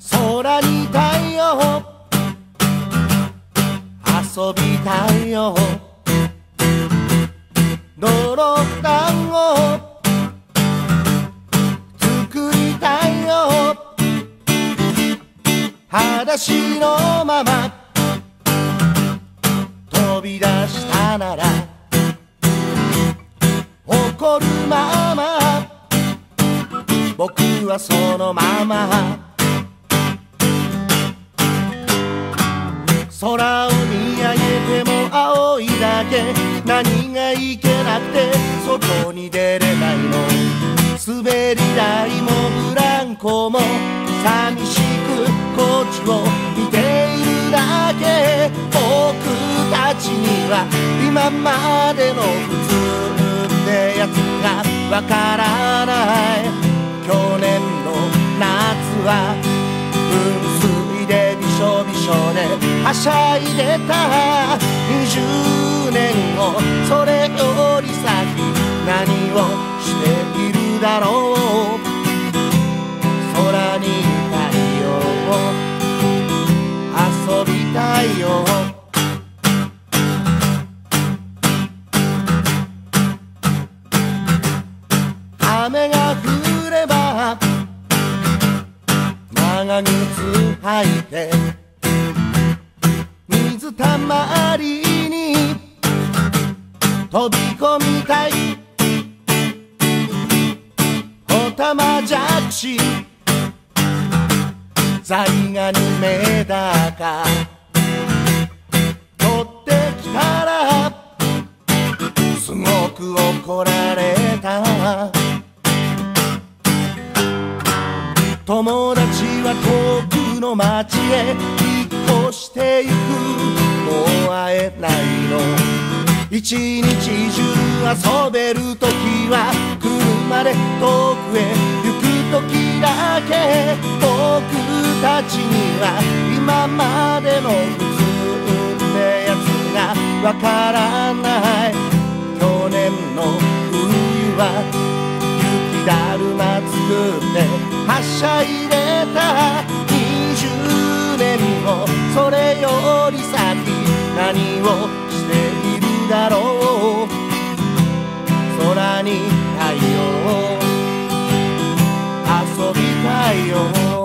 空に太陽遊びたいよ泥団子作りたいよ裸足のまま飛び出したなら怒るまま僕はそのまま空を見上げても青いだけ何がいけなくて外に出れないの滑り台もブランコも寂しくこっちを見ているだけ僕たちには今までの普通ってやつがわからない去年の夏は噴水でびしょびしょではしゃいでた20年後それより先何をしているだろう空に太陽遊びたいよ雨が降れば長靴履いて水たまりに飛び込みたいおたまじゃくしザイガニメダカ取ってきたらすごく怒られた友達は遠くの町へ引っ越してゆくもう会えないの一日中遊べるときは車で遠くへ行くときだけ僕たちには今までの普通ってやつがわからない去年の冬は雪だるま作ってはしゃいでた20年後それより先何をしているだろう空に太陽遊びたいよ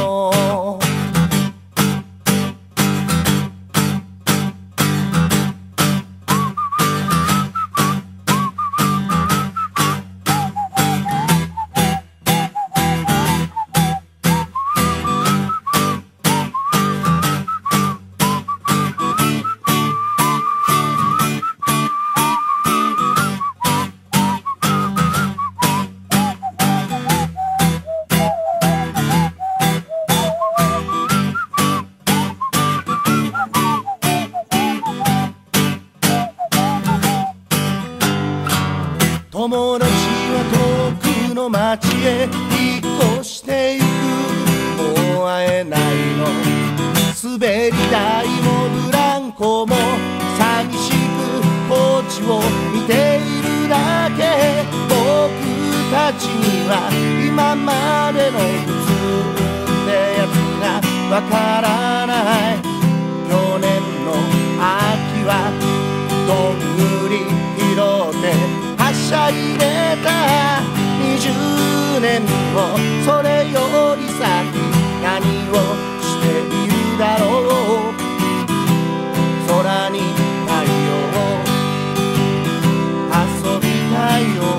友達は遠くの町へ引っ越してゆくもう会えないの滑り台もブランコも寂しくこっちを見ているだけ僕たちには今までの普通ってやつがわからない去年の秋はどんぐり拾ってはしゃいでた20年後それより先何をしているだろう空に太陽遊びたいよ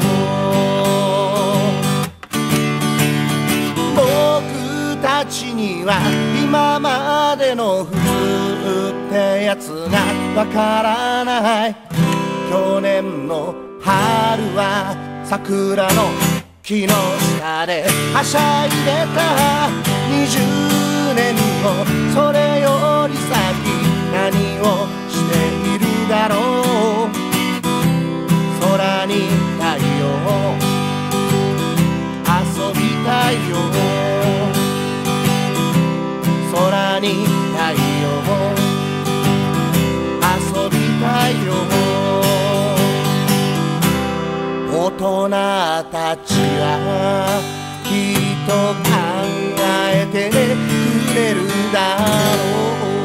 僕たちには今までの普通ってやつがわからない去年の春は桜の木の下ではしゃいでた20年後それより先何をしているだろう空に太陽遊びたいよ空に太陽遊びたいよ大人たちはきっと考えてねくれるだろう